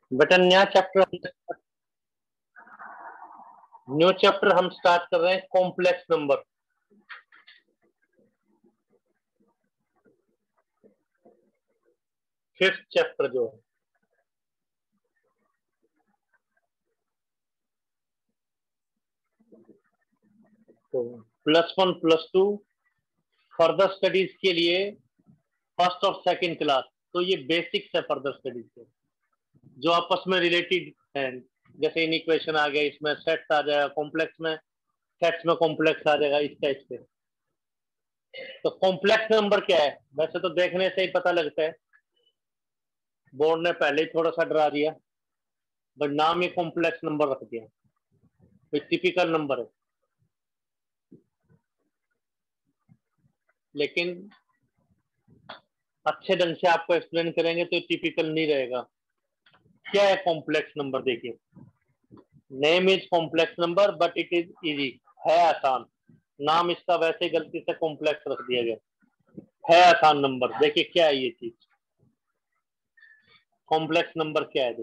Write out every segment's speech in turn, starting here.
बेटा new chapter हम start कर रहे हैं कॉम्प्लेक्स नंबर। फिफ्थ चैप्टर जो है तो +1 +2 फर्दर स्टडीज के लिए फर्स्ट और सेकंड क्लास। तो ये बेसिक्स है फर्दर स्टडीज के जो आपस में रिलेटेड है। जैसे इन इक्वेशन आ गया, इसमें सेट्स आ जाएगा, कॉम्प्लेक्स में सेट्स में कॉम्प्लेक्स आ जाएगा, इस टाइप से। तो कॉम्प्लेक्स नंबर क्या है? वैसे तो देखने से ही पता लगता है, बोर्ड ने पहले ही थोड़ा सा डरा दिया, बट नाम ही कॉम्प्लेक्स नंबर रख दिया। टिपिकल नंबर है, लेकिन अच्छे ढंग से आपको एक्सप्लेन करेंगे तो टिपिकल नहीं रहेगा। क्या है कॉम्प्लेक्स नंबर? देखिए, name is complex number but it is easy, है आसान। नाम इसका वैसे ही गलती से कॉम्प्लेक्स रख दिया गया, है आसान नंबर। देखिए क्या है ये चीज, कॉम्प्लेक्स नंबर क्या है।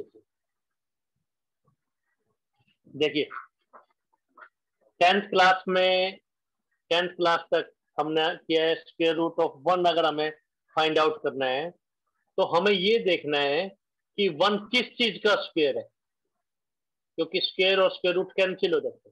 देखिए 10th क्लास तक हमने किया है स्क्वायर रूट ऑफ 1। अगर हमें फाइंड आउट करना है तो हमें ये देखना है कि 1 किस चीज का स्क्वायर है, क्योंकि स्क्वायर और स्क्वायर रूट कैंसिल हो जाते हैं।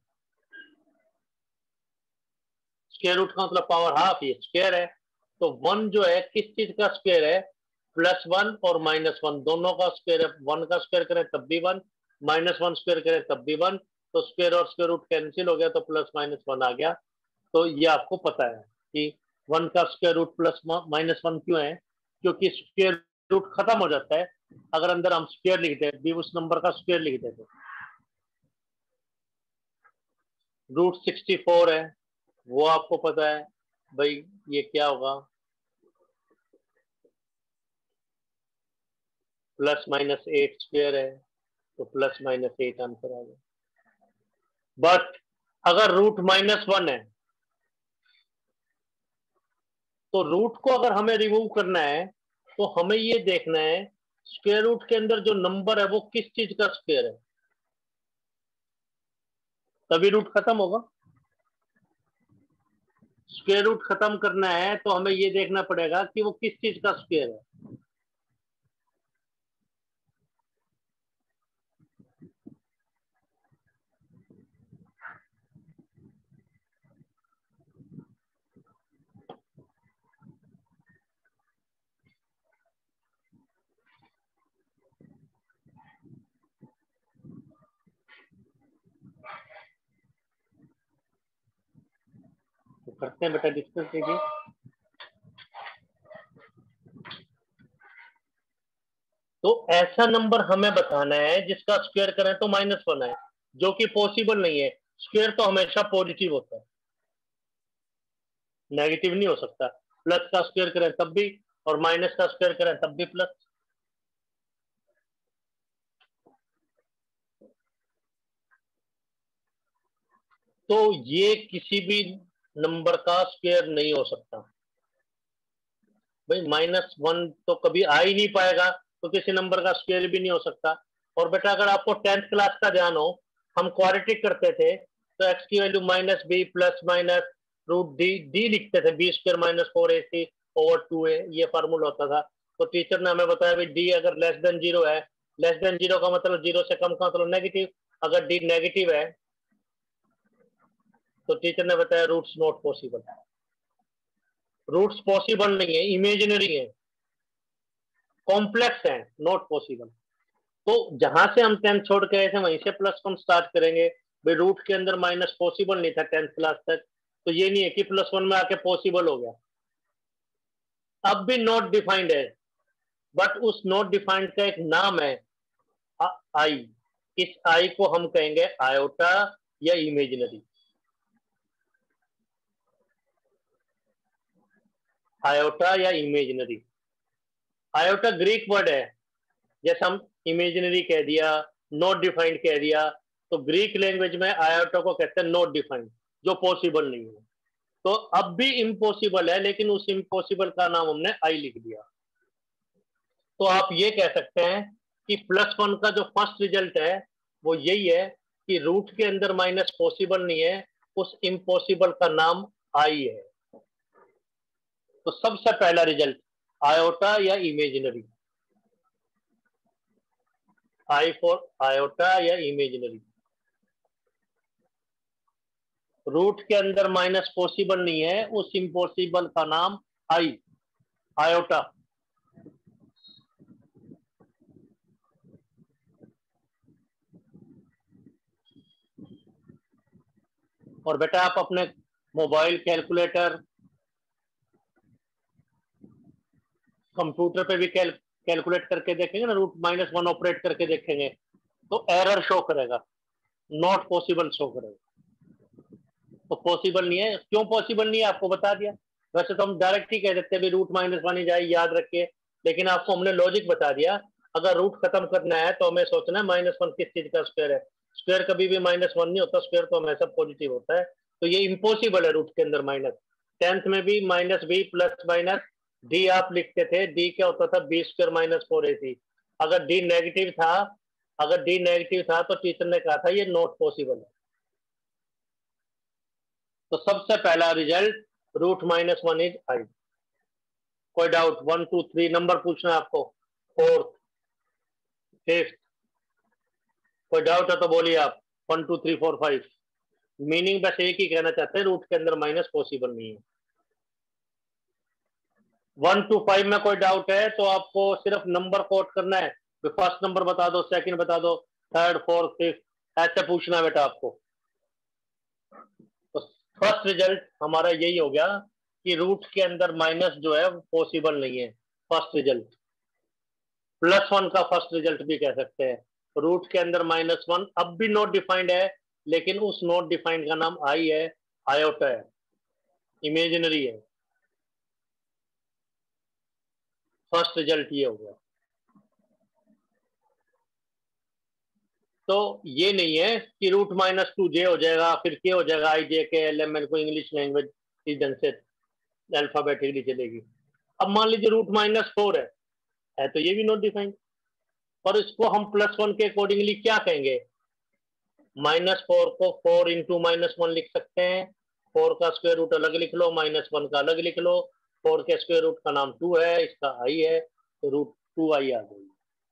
स्क्वायर रूट का मतलब पावर हाफ, ये स्क्वायर है। तो 1 जो है किस चीज का स्क्वायर है? +1 और -1 दोनों का स्क्वायर है। 1 का स्क्वायर करें तब भी 1, -1 स्क्वायर करें तब भी 1। तो स्क्वायर और स्क्वायर रूट कैंसिल हो गया, तो +-1 आ गया। तो ये आपको पता है कि 1 का स्क्वायर रूट +-1 क्यों है, क्योंकि स्क्वायर रूट खत्म हो जाता है अगर अंदर हम स्क्वायर लिख दें, भी उस नंबर का स्क्वायर लिख देते। रूट 64 है, वो आपको पता है भाई, ये क्या होगा, +-8 स्क्वायर है, तो +-8 आंसर आ गया। बट अगर रूट -1 है तो रूट को अगर हमें रिमूव करना है तो हमें ये देखना है स्क्वायर रूट के अंदर जो नंबर है वो किस चीज का स्क्वायर है, तभी रूट खत्म होगा। स्क्वायर रूट खत्म करना है तो हमें ये देखना पड़ेगा कि वो किस चीज का स्क्वायर है। तो करते हैं बेटा डिस्कस। देखिए तो ऐसा नंबर हमें बताना है जिसका स्क्वायर करें तो -1 है, जो कि पॉसिबल नहीं है। स्क्वायर तो हमेशा पॉजिटिव होता है, नेगेटिव नहीं हो सकता। प्लस का स्क्वायर करें तब भी, और माइनस का स्क्वायर करें तब भी प्लस। तो ये किसी भी नंबर का स्क्वायर नहीं हो सकता भाई। -1 तो कभी आ ही नहीं पाएगा, तो किसी नंबर का स्क्वायर भी नहीं हो सकता। और बेटा अगर आपको 10th क्लास का ध्यान हो, हम क्वाड्रेटिक करते थे तो x की value -b plus minus root D लिखते थे, b²-4ac/2a, ये फार्मूला होता था। तो टीचर ने हमें बताया भाई डी अगर <0 है, <0 का मतलब 0 से कम का मतलब नेगेटिव, अगर डी नेगेटिव है तो टीचर ने बताया roots not possible. Roots possible नहीं है, इमेजिनरी है, कॉम्प्लेक्स है, नॉट पॉसिबल। तो जहां से हम 10th छोड़ के आए थे वहीं से +1 स्टार्ट करेंगे। भाई रूट के अंदर माइनस पॉसिबल नहीं था 10th क्लास तक, तो ये नहीं है कि +1 में आके पॉसिबल हो गया। अब भी नॉट डिफाइंड है, बट उस नॉट डिफाइंड का एक नाम है आई। इस आई को हम कहेंगे आयोटा या इमेजिनरी। आयोटा या इमेजिनरी, आयोटा ग्रीक वर्ड है। जैसे हम इमेजिनरी कह दिया, नॉट डिफाइंड कह दिया, तो ग्रीक लैंग्वेज में आयोटा को कहते हैं नॉट डिफाइंड, जो पॉसिबल नहीं है। तो अब भी इम्पॉसिबल है, लेकिन उस इम्पॉसिबल का नाम हमने आई लिख दिया। तो आप ये कह सकते हैं कि +1 का जो फर्स्ट रिजल्ट है वो यही है कि रूट के अंदर माइनस पॉसिबल नहीं है, उस इम्पॉसिबल का नाम आई है। तो सबसे पहला रिजल्ट आयोटा या इमेजिनरी, आई फॉर आयोटा या इमेजिनरी। रूट के अंदर माइनस पॉसिबल नहीं है, उस इम्पॉसिबल का नाम आई, आयोटा। और बेटा आप अपने मोबाइल, कैलकुलेटर, कंप्यूटर पे भी कैलकुलेट करके देखेंगे ना, √-1 ऑपरेट करके देखेंगे तो एरर शो करेगा, नॉट पॉसिबल शो करेगा। तो पॉसिबल नहीं है, क्यों पॉसिबल नहीं है आपको बता दिया। वैसे तो हम डायरेक्ट ही कह देते हैं √-1 ही जाए, याद रखिए, लेकिन आपको हमने लॉजिक बता दिया। अगर रूट खत्म करना है तो हमें सोचना है -1 किस चीज का स्क्वायर है। स्क्वायर कभी भी -1 नहीं होता, स्क्वायर तो हमेशा पॉजिटिव होता है। तो ये इम्पॉसिबल है रूट के अंदर माइनस। 10th में भी -b प्लस माइनस डी आप लिखते थे, डी क्या होता था, b² - 4ac। अगर डी नेगेटिव था, अगर डी नेगेटिव था तो टीचर ने कहा था ये नॉट पॉसिबल है। तो सबसे पहला रिजल्ट √-1 इज आई। कोई डाउट? 1 2 3 नंबर पूछना है आपको, 4th 5th, कोई डाउट है तो बोलिए आप। 1 2 3 4 5। मीनिंग बस एक ही कहना चाहते हैं, रूट के अंदर माइनस पॉसिबल नहीं है। 1 to 5 में कोई डाउट है तो आपको सिर्फ नंबर कोट करना है, तो फर्स्ट नंबर बता दो, सेकंड बता दो, थर्ड, फोर्थ, फिफ्थ, ऐसे पूछना है बेटा आपको। तो फर्स्ट रिजल्ट हमारा यही हो गया कि रूट के अंदर माइनस जो है पॉसिबल नहीं है, फर्स्ट रिजल्ट। +1 का फर्स्ट रिजल्ट भी कह सकते हैं। रूट के अंदर -1 अब भी नॉट डिफाइंड है, लेकिन उस नॉट डिफाइंड का नाम आई है, आयोटा है, इमेजिनरी है। फर्स्ट रिजल्ट ये हो गया। तो ये नहीं है कि √-2j हो जाएगा, फिर के हो जाएगा, IJKLM को इंग्लिश लैंग्वेज इस ढंग से अल्फाबेटिकली चलेगी। अब मान लीजिए √-4 है तो ये भी नॉट डिफाइंड, और इसको हम +1 के अकॉर्डिंगली क्या कहेंगे, -4 को 4 इंटू -1 लिख सकते हैं। 4 का स्क्वायर रूट अलग लिख लो, -1 का अलग लिख लो। 4 के स्क्वायर रूट का नाम 2 है, इसका आई है, तो √2i आ गई।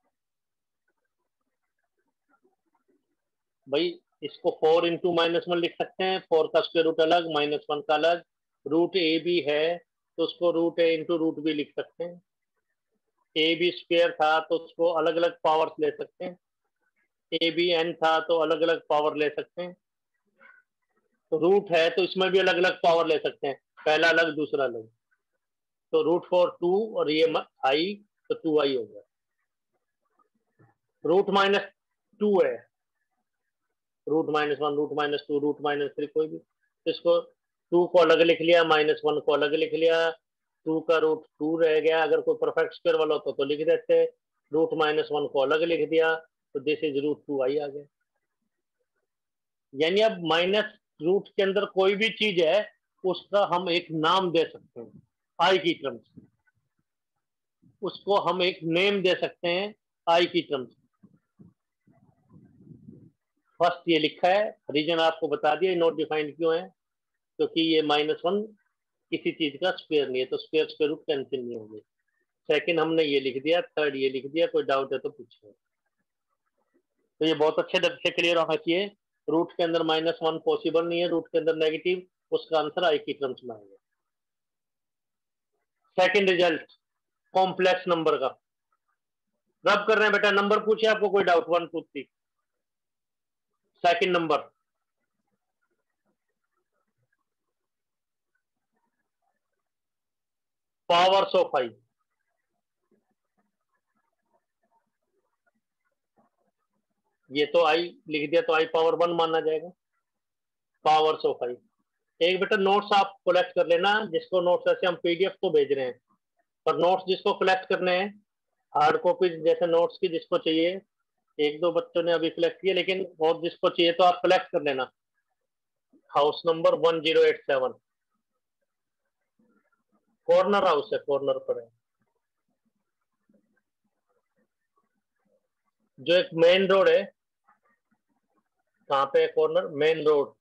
भाई इसको 4 इंटू -1 लिख सकते हैं, 4 का स्क्वायर रूट अलग, -1 का अलग। रूट ए भी है तो उसको √a इंटू रूट भी लिख सकते हैं। ए बी स्क्वायर था तो उसको अलग अलग पावर्स ले सकते हैं। ए बी एन था तो अलग अलग पावर ले सकते हैं। तो रूट है तो इसमें भी अलग अलग पावर ले सकते हैं, पहला अलग दूसरा अलग। तो √4 2 और ये आई, तो 2i हो गया। √-2 है, √-1, √-2, √-3 कोई भी, तो इसको 2 को अलग लिख लिया, -1 को अलग लिख लिया, 2 का रूट 2 रह गया। अगर कोई परफेक्ट स्क्वायर वाला होता तो लिख देते, √-1 को अलग लिख दिया, तो दिस इज √2i आ गया। यानी अब माइनस रूट के अंदर कोई भी चीज है उसका हम एक नाम दे सकते हैं, आई की टर्म्स, उसको हम एक नेम दे सकते हैं आई की टर्म्स। फर्स्ट ये लिखा है, रीजन आपको बता दिया, नॉट डिफाइंड क्यों है, क्योंकि ये -1 किसी चीज का स्क्वायर नहीं है, तो स्क्वायर स्क्वायर रूट कैंसिल नहीं होंगे। सेकंड हमने ये लिख दिया, थर्ड ये लिख दिया, कोई डाउट है तो पूछिए। तो ये बहुत अच्छे ढंग से क्लियर होना चाहिए, रूट के अंदर -1 पॉसिबल नहीं है, रूट के अंदर नेगेटिव, उसका आंसर आई की टर्म्स में आएगा। सेकंड रिजल्ट कॉम्प्लेक्स नंबर का, रब कर रहे हैं बेटा, नंबर पूछे आपको, कोई doubt? 1 2 3। Second number powers of I, ये तो आई लिख दिया तो i⁻1 माना जाएगा, पावर्स ऑफ आई। एक बेटा नोट्स आप कलेक्ट कर लेना, जिसको नोट्स ऐसे हम पीडीएफ को भेज रहे हैं, पर नोट्स जिसको कलेक्ट करने हैं, हार्ड कॉपी जैसे नोट्स की जिसको चाहिए, एक दो बच्चों ने अभी कलेक्ट किए, लेकिन और जिसको चाहिए तो आप कलेक्ट कर लेना। हाउस नंबर 1087, कॉर्नर हाउस है, कॉर्नर पर है। जो एक मेन रोड है, कहाँ पे corner, main road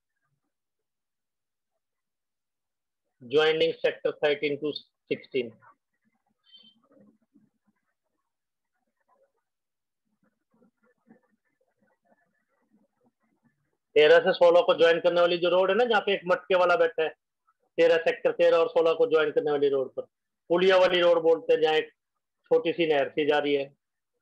joining sector 13 to 16, तेरह से 16 को ज्वाइन करने वाली जो रोड है ना, जहाँ पे एक मटके वाला बैठा है, 13 सेक्टर 13 और 16 को ज्वाइन करने वाली रोड पर पुलिया वाली रोड बोलते हैं, जहाँ एक छोटी सी नहर सी जा रही है।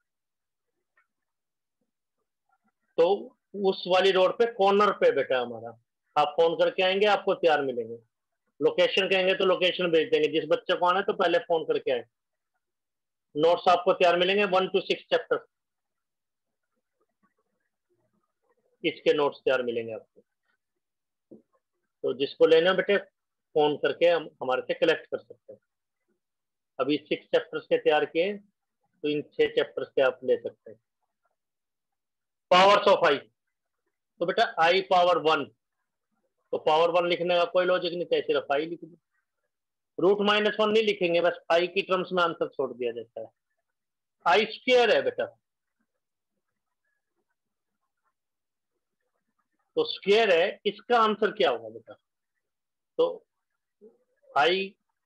तो उस वाली रोड पे कॉर्नर पे बैठा है हमारा। आप फोन करके आएंगे, आपको तैयार मिलेंगे। लोकेशन कहेंगे तो लोकेशन भेज देंगे। जिस बच्चे को आना है तो पहले फोन करके आए। नोट्स आपको तैयार मिलेंगे 1 to 6 चैप्टर, इसके नोट्स तैयार मिलेंगे आपको। तो जिसको लेना बेटे फोन करके हम हमारे से कलेक्ट कर सकते हैं। अभी 6 चैप्टर्स के तैयार किए, तो इन 6 चैप्टर्स के आप ले सकते हैं। पावर्स ऑफ आई, तो बेटा आई पावर 1, तो पावर 1 लिखने का कोई लॉजिक नहीं था, सिर्फ आई लिख दो। √-1 नहीं लिखेंगे, बस आई की टर्म्स में आंसर छोड़ दिया जाता है। आई स्क्वायर है बेटा, तो स्क्वायर है, इसका आंसर क्या होगा बेटा? तो आई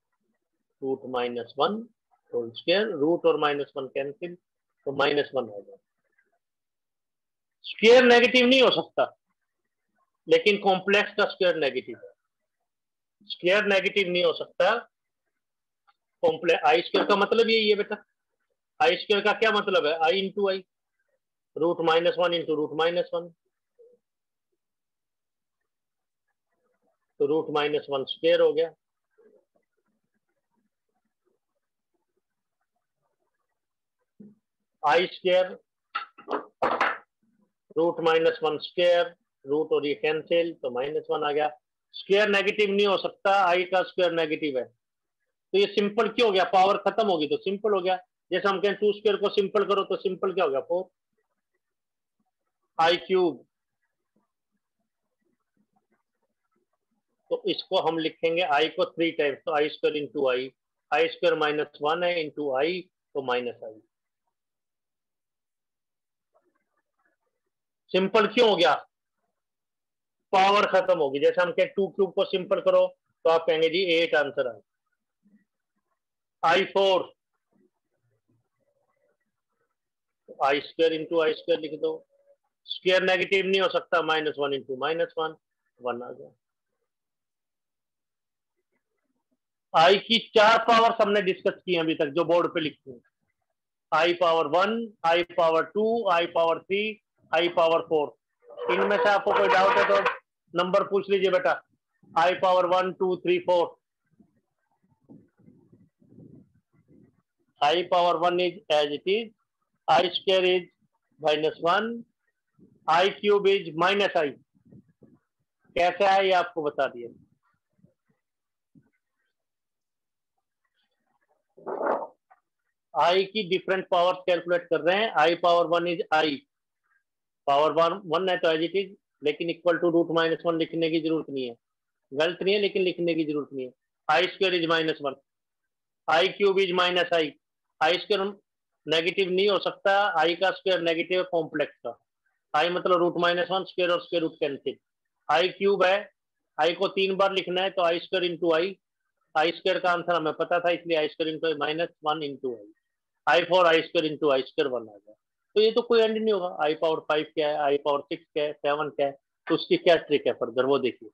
√-1 होल स्क्वायर, रूट और -1 कैंसिल, तो -1 होगा। स्क्वायर नेगेटिव नहीं हो सकता, लेकिन कॉम्प्लेक्स का स्क्वायर नेगेटिव है। स्क्वायर नेगेटिव नहीं हो सकता, कॉम्प्लेक्स। आई स्क्वायर का मतलब यही है बेटा। आई स्क्वायर का क्या मतलब है? आई इंटू आई, √-1 इंटू √-1, तो √-1 स्क्वायर हो गया। आई स्क्वायर √-1 स्क्वायर, रूट और ये कैंसिल, तो -1 आ गया। स्क्वायर नेगेटिव नहीं हो सकता, आई का स्क्वायर नेगेटिव है, तो ये सिंपल क्यों हो गया? पावर खत्म होगी तो सिंपल हो गया। जैसे हम कहें 2 स्क्वायर को सिंपल करो, तो सिंपल क्या हो गया? 4 आई क्यूब। तो इसको हम लिखेंगे आई को 3 टाइम्स, तो I square into I, I square -1 है इंटू आई, तो -आई। सिंपल क्यों हो गया? पावर खत्म होगी। जैसे हम कहें 2 क्यूब को सिंपल करो, तो आप कहेंगे जी 8 आंसर आए। I4, I square into I square लिख दो। स्क्वायर नेगेटिव नहीं हो सकता, -1 इंटू -1, 1 आ गया। आई की 4 पावर्स हमने डिस्कस की अभी तक, जो बोर्ड पे लिखी है। I power 1, I power 2, I power 3, I power 4। इनमें से आपको कोई डाउट है तो नंबर पूछ लीजिए बेटा। I power 1, 2, 3, 4। I power 1 is as it is, I square is -1, I cube is -I. कैसे आया ये आपको बता दिया। आई की डिफरेंट पावर्स कैलकुलेट कर रहे हैं। I power 1 is I, power 1 है तो एज इट इज, लेकिन इक्वल टू √-1 लिखने की जरूरत नहीं है। गलत नहीं है, लेकिन लिखने की जरूरत नहीं है। I square is -1, I cube is -I. I square negative नहीं हो सकता, आई का स्क्वायर नेगेटिव है कॉम्प्लेक्स का। आई मतलब √-1 स्क्वायर और square root cancel. I cube है, आई को 3 बार लिखना है, तो I square into I. I square का आंसर हमें पता था, इसलिए I square into -1 into I. I4 I square into I square 1 आ गया। तो ये तो कोई एंड नहीं होगा। आई पावर 5 क्या है, आई पावर 6 क्या है, 7 क्या है, तो उसकी क्या ट्रिक है फर्दर वो देखिए।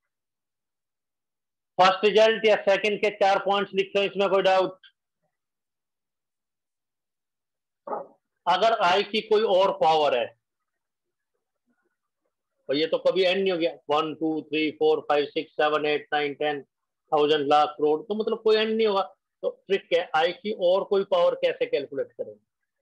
फर्स्ट रिजल्ट या सेकंड के 4 पॉइंट्स लिखते हैं, इसमें कोई डाउट? अगर आई की कोई और पावर है, तो ये तो कभी एंड नहीं हो गया। 1 2 3 4 5 6 7 8 9 10 1000 लाख करोड़, तो मतलब कोई एंड नहीं होगा। तो ट्रिक है, आई की और कोई पावर कैसे कैलकुलेट करेंगे?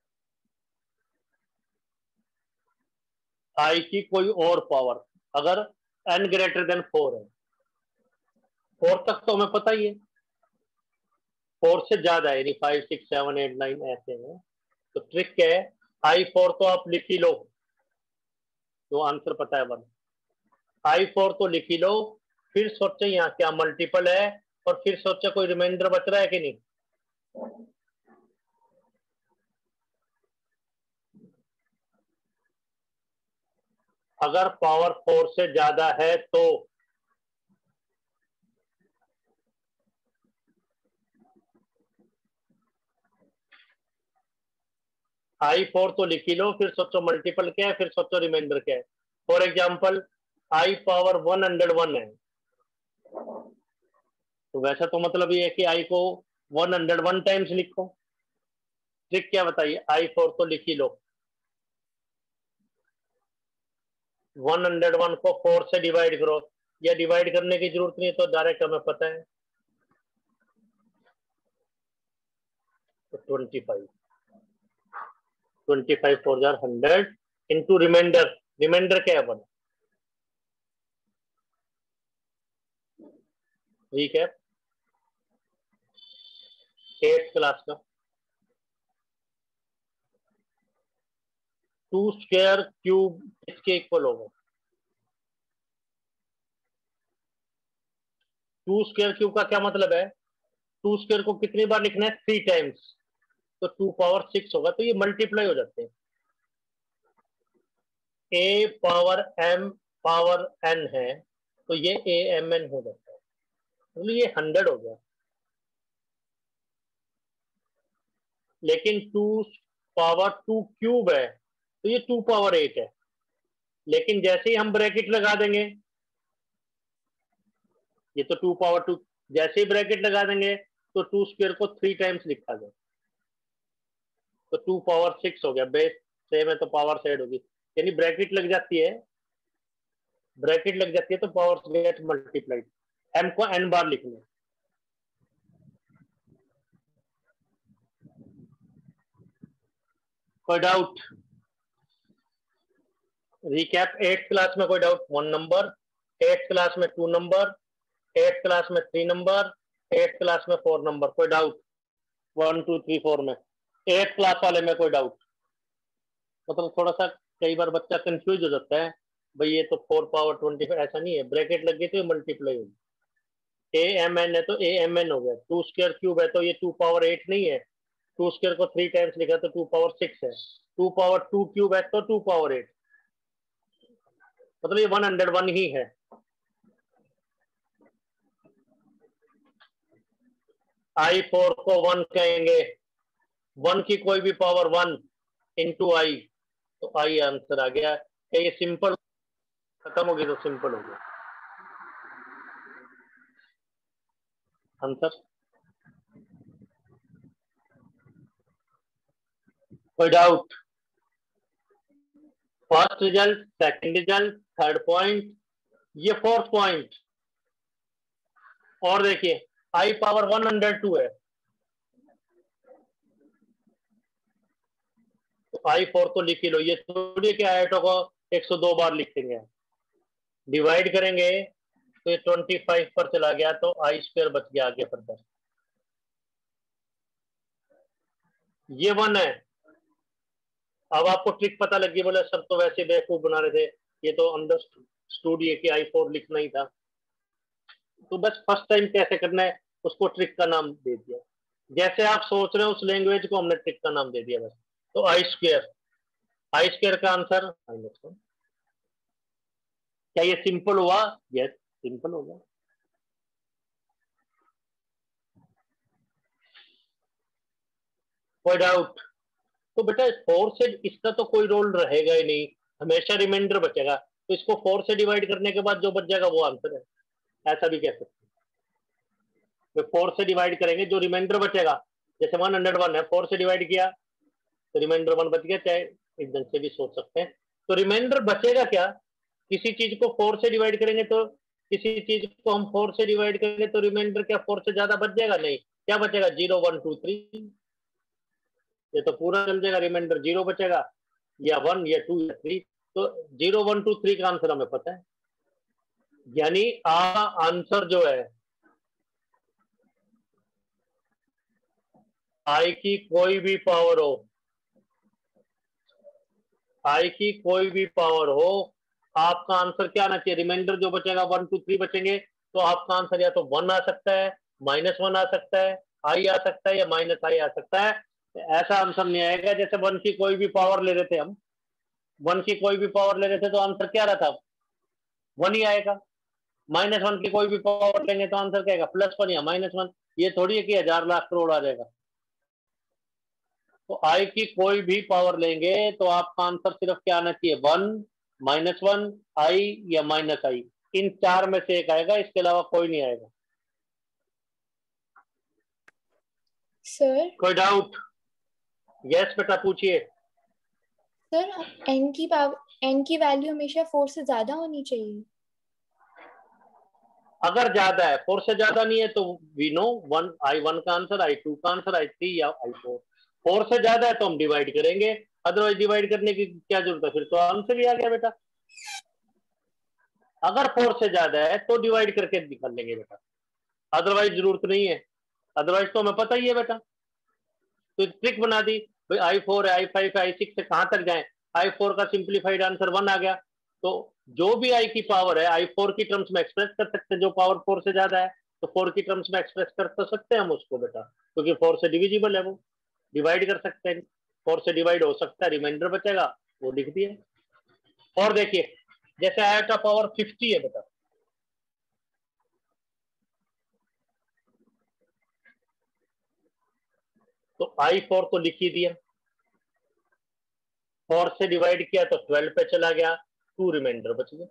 आई की कोई और पावर अगर n ग्रेटर देन 4 है, 4 तक तो हमें पता ही है, 4 से ज्यादा है, यानी 5 6 7 8 9 ऐसे हैं, तो ट्रिक है, I4 तो आप लिख ही लो, तो आंसर पता है 1। I4 तो लिख ही लो, फिर सोचे यहाँ क्या मल्टीपल है, और फिर सोचे कोई रिमाइंडर बच रहा है कि नहीं। अगर पावर 4 से ज्यादा है तो I4 तो लिख ही लो, फिर सोचो मल्टीपल क्या है, फिर सोचो रिमाइंडर क्या है। फॉर एग्जाम्पल I पावर 101 है, तो वैसा तो मतलब ये है कि I को 101 टाइम्स लिखो। ट्रिक क्या बताइए, I4 तो लिख ही लो, 101 को 4 से डिवाइड करो, या डिवाइड करने की जरूरत नहीं है, तो डायरेक्ट हमें पता है, तो 25 4 जार 100 इंटू रिमाइंडर, रिमाइंडर क्या है 1, ठीक है, 8th क्लास का 2 स्क्वायर क्यूब इसके इक्वल होगा। 2 स्क्वायर क्यूब का क्या मतलब है, 2 स्क्वायर को कितनी बार लिखना है, 3 टाइम्स, तो 2 पावर 6 होगा, तो ये मल्टीप्लाई हो जाते हैं। A power M power N है, तो ये ए एम एन हो जाता है, तो ये 100 हो गया। लेकिन 2 पावर 2 क्यूब है, तो ये 2 पावर 8 है। लेकिन जैसे ही हम ब्रैकेट लगा देंगे, ये तो 2 पावर 2, जैसे ही ब्रैकेट लगा देंगे तो 2 स्क्वायर को 3 टाइम्स लिखा जाए, तो 2 पावर 6 हो गया। बेस सेम है तो पावर सेड होगी, यानी ब्रैकेट लग जाती है, ब्रैकेट लग जाती है तो पावर गेट मल्टीप्लाइड। एम को एन बार लिखना, कोई डाउट? रिकैप, 8th क्लास में कोई डाउट, 1 नंबर, 8th क्लास में 2 नंबर, 8th क्लास में 3 नंबर, 8th क्लास में 4 नंबर, कोई डाउट? 1 2 3 4 में 8th क्लास वाले में कोई डाउट? मतलब थोड़ा सा कई बार बच्चा कंफ्यूज हो जाता है, भाई ये तो 4 पावर 25, ऐसा नहीं है, ब्रैकेट लग गई तो मल्टीप्लाई होगी। ए एम एन है तो ए एम एन हो गया, 2 स्क्वायर क्यूब है तो ये 2 पावर 8 नहीं है, 2 स्क्वायर को 3 टाइम्स लिखा तो 2 पावर 6 है, 2 पावर 2 क्यूब है तो 2 पावर 8, मतलब ये 101 ही है। I4 को 1 कहेंगे, 1 की कोई भी पावर 1 इंटू आई, तो आई आंसर आ गया। क्या ये सिंपल खत्म होगी, तो सिंपल हो गया आंसर। कोई doubt? First result, second result, third point, ये फोर्थ पॉइंट। और देखिए I पावर 102 है, तो I4 तो लिख ही लो, ये थोड़ी कि I2 को 102 बार लिख देंगे, डिवाइड करेंगे तो ये 25 पर चला गया, तो आई स्क्वायर बच गया आगे फर्दर, ये 1 है। अब आपको ट्रिक पता लगी, बोले सर तो वैसे बेवकूफ बना रहे थे, ये तो अंडरस्टूड है कि I4 लिखना ही था, तो बस फर्स्ट टाइम कैसे करना है उसको ट्रिक का नाम दे दिया, जैसे आप सोच रहे हो उस लैंग्वेज को हमने ट्रिक का नाम दे दिया बस। तो आई स्क्वायर का आंसर -1। क्या ये सिंपल हुआ? यस, सिंपल होगा। कोई डाउट? तो बेटा 4 से इसका तो कोई रोल रहेगा ही नहीं, हमेशा रिमाइंडर बचेगा, तो इसको 4 से डिवाइड करने के बाद जो बच जाएगा वो आंसर है, ऐसा भी कह सकते हैं। तो 4 से डिवाइड करेंगे, जो रिमाइंडर बचेगा, जैसे 101 है, 4 से डिवाइड किया तो रिमाइंडर 1 बच गया, चाहे एकदम से भी सोच सकते हैं। तो रिमाइंडर बचेगा क्या, किसी चीज को 4 से डिवाइड करेंगे तो, किसी चीज को हम 4 से डिवाइड करेंगे तो रिमाइंडर क्या 4 से ज्यादा बच जाएगा? नहीं, क्या बचेगा? 0 1 2 3, ये तो पूरा चल जाएगा, रिमाइंडर 0 बचेगा, या 1 या 2 या 3, तो 0 1 2 3 का आंसर हमें पता है, यानी आंसर जो है आई की कोई भी पावर हो, आई की कोई भी पावर हो, आपका आंसर क्या आना चाहिए? रिमाइंडर जो बचेगा 1 2 3 बचेंगे, तो आपका आंसर या तो 1 आ सकता है, -1 आ सकता है, आई आ सकता है, या -i आ सकता है। ऐसा आंसर नहीं आएगा जैसे 1 की कोई भी पावर ले रहे थे हम, 1 की कोई भी पावर ले रहे थे तो आंसर क्या रहता, 1 ही आएगा। -1 की कोई भी पावर लेंगे तो आंसर क्या आएगा, +1 या -1। ये थोड़ी है कि 1000 लाख करोड़ आ जाएगा। तो आई की कोई भी पावर लेंगे तो आपका आंसर सिर्फ क्या आना चाहिए, 1, -1, आई या -i। इन चार में से एक आएगा, इसके अलावा कोई नहीं आएगा। सर कोई डाउट? यस बेटा पूछिए। सर n की वैल्यू हमेशा 4 से ज्यादा होनी चाहिए। अगर ज्यादा है, 4 से ज्यादा नहीं है तो वी नो 1, I1 का आंसर, I2 का आंसर, I3 या I4। 4 से ज्यादा है तो हम डिवाइड करेंगे, अदरवाइज डिवाइड करने की क्या जरूरत है, फिर तो आंसर ही आ गया बेटा। अगर 4 से ज्यादा है तो डिवाइड करके निकाल लेंगे बेटा, अदरवाइज जरूरत नहीं है, अदरवाइज तो हमें पता ही है बेटा। तो ट्रिक बना दी भाई, I4 है, I5 है, I6 से कहां तक जाए, I4 का सिंप्लीफाइड आंसर 1 आ गया। तो जो भी I की पावर है I4 की टर्म्स में एक्सप्रेस कर सकते हैं, जो पावर 4 से ज्यादा है तो 4 की टर्म्स में एक्सप्रेस कर तो सकते हैं हम उसको बेटा, क्योंकि 4 से डिविजिबल है, वो डिवाइड कर सकते हैं, 4 से डिवाइड हो सकता है, रिमाइंडर बचेगा, वो लिख दिए। और देखिए जैसे आयोटा पावर 50 है बेटा, तो I4 तो लिख ही दिया, 4 से डिवाइड किया तो 12 पे चला गया, 2 रिमाइंडर बच गया।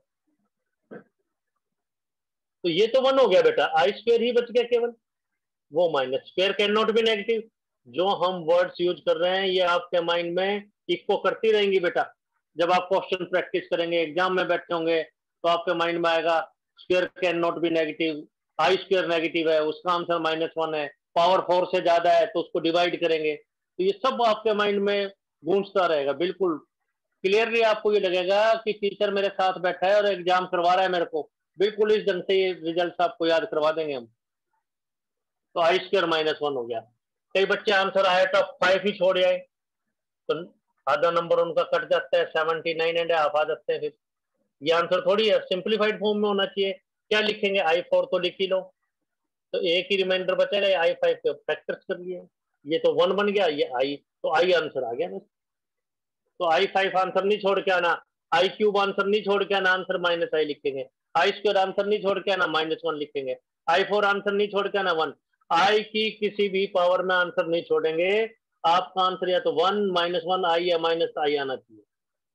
तो ये तो 1 हो गया बेटा, I² ही बच गया केवल, वो minus square can not be negative. जो हम वर्ड्स यूज कर रहे हैं ये आपके माइंड में इको करती रहेंगी बेटा। जब आप क्वेश्चन प्रैक्टिस करेंगे, एग्जाम में बैठे होंगे तो आपके माइंड में आएगा square can not be negative, I² negative है, उसका आंसर -1 है, पावर 4 से ज्यादा है तो उसको डिवाइड करेंगे। तो ये सब आपके माइंड में गूंजता रहेगा, बिल्कुल क्लियरली आपको ये लगेगा कि टीचर मेरे साथ बैठा है और एग्जाम करवा रहा है मेरे को, बिल्कुल इस ढंग से ये रिजल्ट आपको याद करवा देंगे हम। तो I² -1 हो गया। कई बच्चे आंसर आया तो 5 ही छोड़ आए, तो आधा नंबर उनका कट जाता है, 79.5 आ जाते हैं। फिर ये आंसर थोड़ी है, सिंप्लीफाइड फॉर्म में होना चाहिए। क्या लिखेंगे, I4 तो लिख ही लो, तो एक ही रिमाइंडर बचेगा, I5 के फैक्टर्स कर लिए, ये तो 1 बन गया, ये I, तो I आंसर आ गया बस। तो I5 आंसर नहीं छोड़ के आना, I³ आंसर नहीं छोड़ के आना, आंसर -i लिखेंगे। I² आंसर नहीं छोड़ के आना, -1 लिखेंगे। I4 आंसर नहीं छोड़ के आना, 1। I की किसी भी पावर में आंसर नहीं छोड़ेंगे, आपका आंसर या तो 1, -1, I या -i आना चाहिए।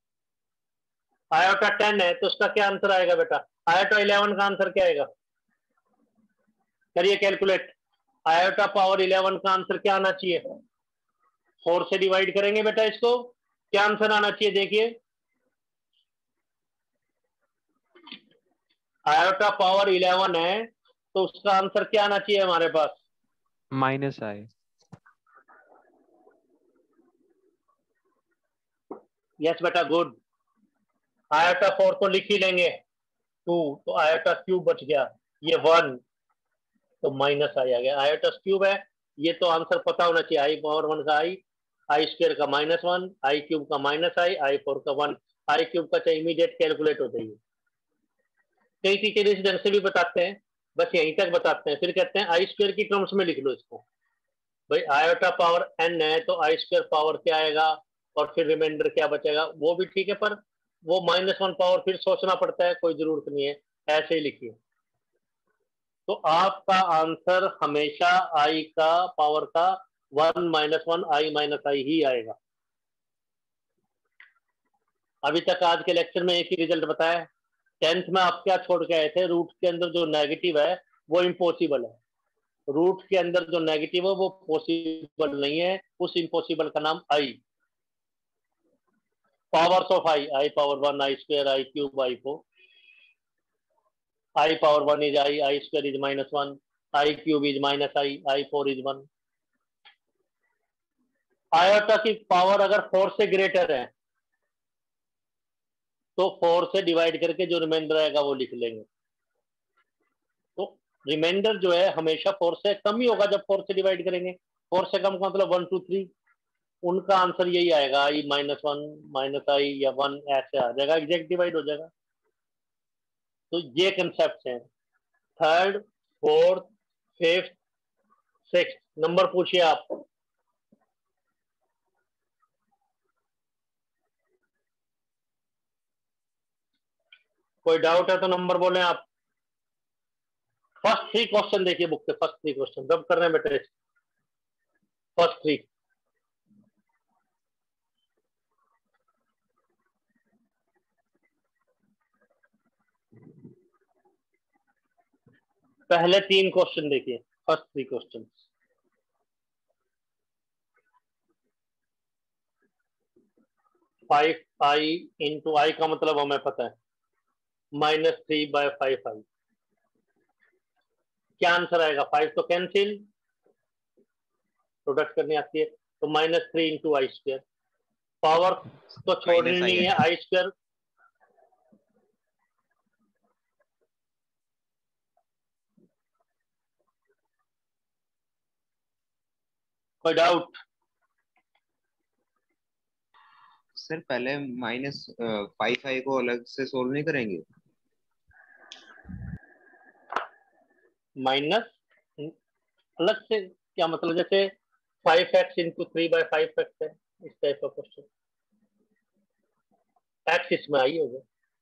आयोटा 10 है तो उसका क्या आंसर आएगा बेटा, आयोटा 11 का आंसर क्या आएगा, करिए कैलकुलेट। आयोटा पावर 11 का आंसर क्या आना चाहिए, 4 से डिवाइड करेंगे बेटा इसको, क्या आंसर आना चाहिए देखिए। आयोटा पावर 11 है तो उसका आंसर क्या आना चाहिए हमारे पास, -i। यस बेटा गुड। आयोटा 4 तो लिख ही लेंगे, 2 तो आयोटा क्यूब बच गया, ये 1 तो -i आ गया, आयोटा क्यूब है, ये तो आंसर पता होना चाहिए, I पावर 1 का I² का -1, I³ का -i, I4 का 1। I³ का चाहे इमीडिएट कैलकुलेट हो जाइए। कई टीचर इस ढंग से भी बताते हैं, बस यहीं तक बताते हैं, फिर कहते हैं I² की टर्म्स में लिख लो इसको। भाई आयोटा पावर n है तो I² पावर क्या आएगा और फिर रिमाइंडर क्या बचेगा, वो भी ठीक है, पर वो -1 पावर फिर सोचना पड़ता है, कोई जरूरत नहीं है, ऐसे ही लिखिए। तो आपका आंसर हमेशा I का पावर का 1, -1, I ही आएगा। अभी तक आज के लेक्चर में एक ही रिजल्ट बताया, 10th में आप क्या छोड़ के आए थे, रूट के अंदर जो नेगेटिव है वो इम्पॉसिबल है, रूट के अंदर जो नेगेटिव है वो पॉसिबल नहीं है, उस इम्पॉसिबल का नाम I। Powers of I power 1, I² I³ I4, I power 1 is I² is -1, I³ is -i, I4 is 1। Iota की पावर अगर 4 से ग्रेटर है तो 4 से डिवाइड करके जो रिमाइंडर आएगा वो लिख लेंगे। तो रिमाइंडर जो है हमेशा 4 से कम ही होगा जब 4 से डिवाइड करेंगे, 4 से कम का मतलब 1, 2, 3, उनका आंसर यही आएगा, I -1 -i या 1 ऐसे आ जाएगा, एग्जैक्ट डिवाइड हो जाएगा। तो ये कंसेप्ट है। 3rd, 4th, 5th, 6th number पूछिए आप। कोई डाउट है तो नंबर बोलें आप। फर्स्ट 3 क्वेश्चन देखिए बुक के, फर्स्ट 3 क्वेश्चन रब कर रहे हैं बेटे, फर्स्ट 3। पहले 3 क्वेश्चन देखिए, first 3 question. Five I into I का मतलब हमें पता है -3/5i। क्या आंसर आएगा? 5 तो कैंसिल, प्रोडक्ट करनी आती है, तो -3 इंटू आई स्क्वायर। पावर तो छोड़नी नहीं है, आई स्क्वायर। कोई डाउट? सर पहले -5i को अलग से सोल्व नहीं करेंगे? माइनस अलग से क्या मतलब? जैसे 5x इंटू 3/5x है, इस टाइप का क्वेश्चन। x इसमें आई होगा,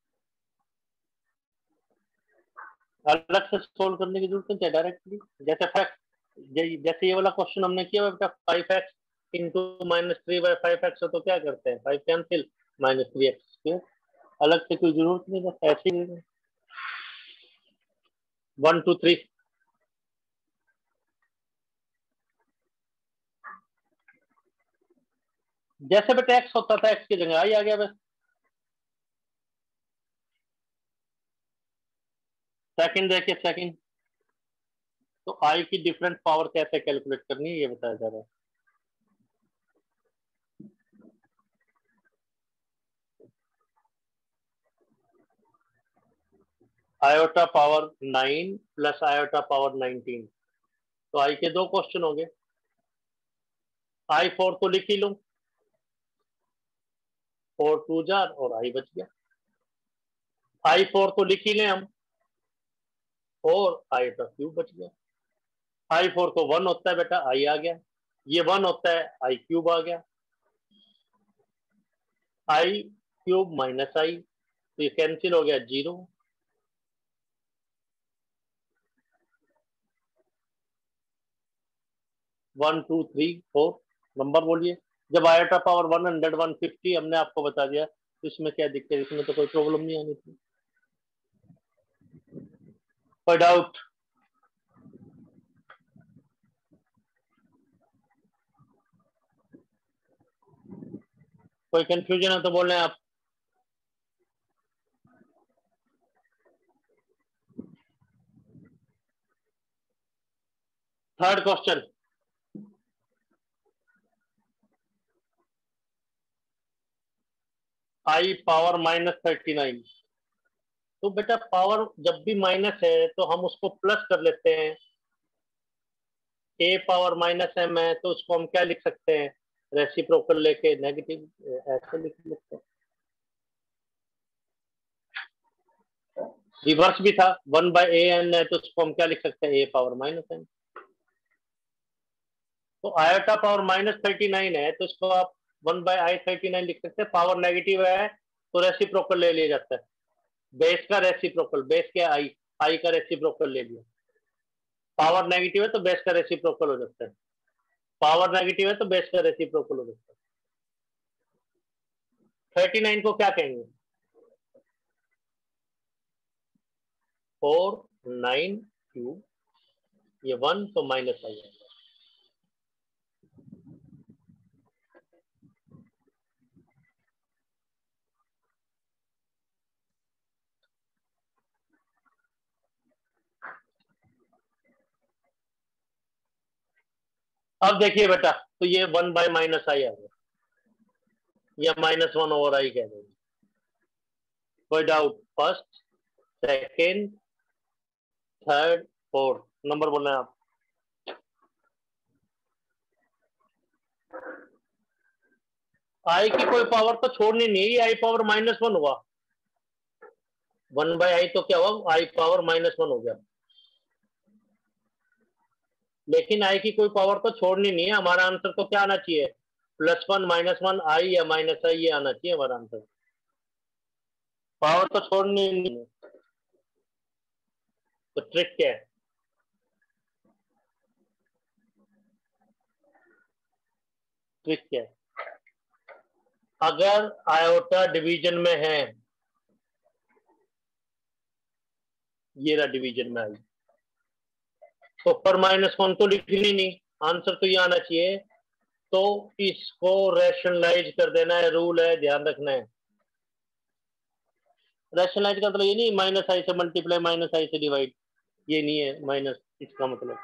अलग से सोल्व करने की जरूरत नहीं है, डायरेक्टली जैसे फैक्ट, जैसे ये वाला क्वेश्चन हमने किया बेटा, 5x इंटू -3/5x है, तो क्या करते हैं? 5 कैंसिल, -3x²। अलग से कोई जरूरत नहीं, बस ऐसे ही 1 2 3। जैसे बेटा x होता था, x की जगह आई आ गया बस। सेकंड देखिए, सेकंड तो i की डिफरेंट पावर कैसे कैलकुलेट करनी है ये बताया जा रहा है। Iota power 9 plus iota power 19, तो i के 2 क्वेश्चन हो गए। i4 तो लिख ही लूं, 4 2 जार और i बच गया। i4 तो लिख ही लें हम, और आयोटा क्यूब बच गया। i4 तो 1 होता है बेटा, i आ गया। ये 1 होता है, i क्यूब आ गया। i क्यूब माइनस i, तो ये कैंसिल हो गया, 0। 1 2 3 4 नंबर बोलिए। जब आयोटा पावर 100 150 हमने आपको बता दिया, तो इसमें क्या दिक्कत है? इसमें तो कोई प्रॉब्लम नहीं आनी थी। कोई डाउट? कोई कंफ्यूजन है तो बोल रहे हैं आप। Third question, i power -39। तो बेटा पावर जब भी माइनस है तो हम उसको प्लस कर लेते हैं। a पावर -m है तो उसको हम क्या लिख सकते हैं? रेसिप्रोकल लेके नेगेटिव ऐसे लिख लेते हैं। रिवर्स भी था, 1/an है तो उसको हम क्या लिख सकते हैं? a power -n। तो आयोटा पावर -39 है तो इसको आप 1/i39 लिख सकते हैं। पावर नेगेटिव है तो रेसिप्रोकल ले लिया जाता है। बेस का रेसिप्रोकल, बेस क्या? आई का रेसिप्रोकल ले लिया। पावर नेगेटिव है तो बेस का रेसिप्रोकल हो जाता है। पावर नेगेटिव है तो बेस का रेसिप्रोकल हो जाता है। 39 को क्या कहेंगे? 4 9 क्यूब, ये 1 तो माइनस आई है। अब देखिए बेटा, तो ये 1/-i आ गया, या -1/i कह देंगे। कोई doubt? First, second, third, fourth number बोलना है आप। आई की कोई पावर तो छोड़नी नहीं है, आई पावर -1 हुआ। 1/i तो क्या हुआ? आई पावर -1 हो गया। लेकिन आई की कोई पावर तो छोड़नी नहीं है। हमारा आंसर तो क्या आना चाहिए? +1 -1 आई या -i, ये आना चाहिए हमारा आंसर। पावर तो छोड़नी नहीं। तो ट्रिक क्या है? ट्रिक क्या है? अगर आयोटा डिवीजन में है, ये रहा डिवीजन में आई, तो पर -1 तो लिखनी नहीं, आंसर तो ये आना चाहिए। तो इसको रैशनलाइज कर देना है, रूल है, ध्यान रखना है। रैशनलाइज का मतलब ये नहीं -i से मल्टीप्लाई -i से डिवाइड, ये नहीं है माइनस, इसका मतलब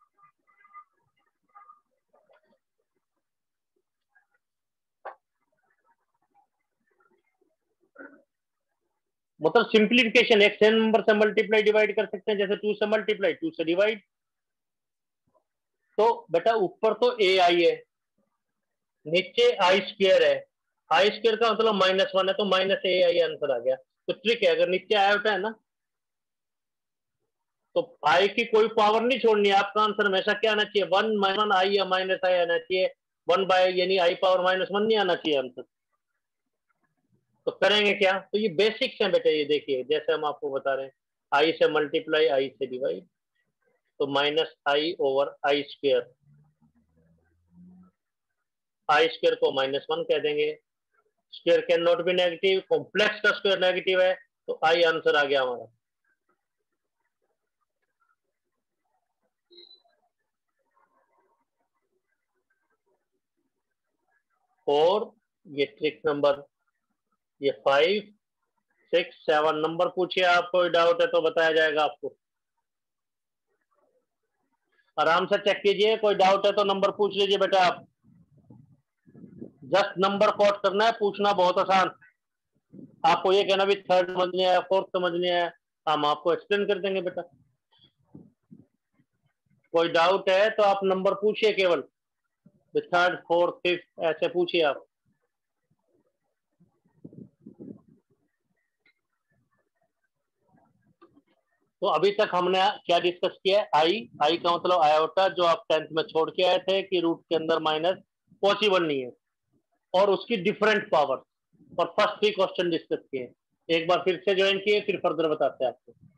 सिंप्लीफिकेशन। एक सेम नंबर से मल्टीप्लाई डिवाइड कर सकते हैं, जैसे 2 से मल्टीप्लाई, 2 से डिवाइड। तो बेटा ऊपर तो ए आई है, नीचे आई स्क्वायर है, आई स्क्वायर का मतलब -1 है, तो -ai आंसर आ गया। तो ट्रिक है, अगर नीचे आया होता है ना, तो आई की कोई पावर नहीं छोड़नी है, आपका आंसर हमेशा क्या आना चाहिए, 1 -1 आई या -i आना चाहिए, 1 बाय यानी आई पावर -1 नहीं आना चाहिए आंसर। तो करेंगे क्या? तो ये बेसिक्स हैं बेटा, ये देखिए जैसे हम आपको बता रहे हैं, आई से मल्टीप्लाई, आई से डिवाइड, तो -i over I square, I square को -1 कह देंगे। Square can not be negative, complex का स्क्वायर नेगेटिव है, तो आई आंसर आ गया हमारा। और ये ट्रिक नंबर, ये 5, 6, 7 नंबर पूछिए, आप कोई डाउट है तो बताया जाएगा आपको। आराम से चेक कीजिए, कोई डाउट है तो नंबर पूछ लीजिए बेटा आप। जस्ट नंबर कोट करना है, पूछना बहुत आसान। आपको ये कहना भी थर्ड समझ नहीं आया, फोर्थ समझ नहीं आया, हम आपको एक्सप्लेन कर देंगे बेटा। कोई डाउट है तो आप नंबर पूछिए, केवल थर्ड, फोर्थ, फिफ्थ ऐसे पूछिए आप। तो अभी तक हमने क्या डिस्कस किया है? आई का मतलब आयोटा, जो आप 10th में छोड़ के आए थे कि रूट के अंदर माइनस पॉसिबल नहीं है, और उसकी डिफरेंट पावर, और फर्स्ट 3 क्वेश्चन डिस्कस किए। एक बार फिर से ज्वाइन किए, फिर फर्दर बताते हैं आपको।